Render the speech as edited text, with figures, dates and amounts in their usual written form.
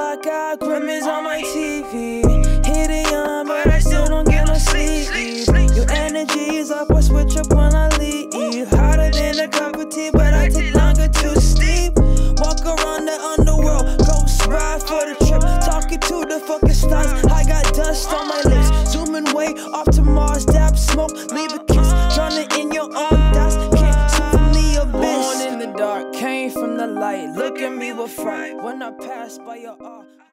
I got Grammys on my TV. Hitting young, but I still don't get no sleep. Your energy is up, I switch up when I leave. Hotter than a cup of tea, but I take longer to sleep. Walk around the underworld, ghost ride for the trip. Talking to the fucking stars, I got dust on my lips. Zooming way off to Mars, dab smoke, leave a kiss. Drowning in your own dust, can't see from the abyss. Born in the dark, came from the light. Look at me with fright when I pass by your art.